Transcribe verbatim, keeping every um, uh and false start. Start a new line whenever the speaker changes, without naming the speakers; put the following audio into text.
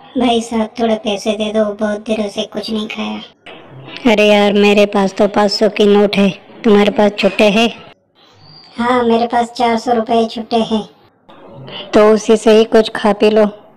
भाई साहब थोड़े पैसे दे दो, बहुत दिनों से कुछ नहीं खाया।
अरे यार मेरे पास तो पाँच सौ की नोट है, तुम्हारे पास छुट्टे है?
हाँ मेरे पास चार सौ रुपये छुट्टे हैं।
तो उसी से ही कुछ खा पी लो।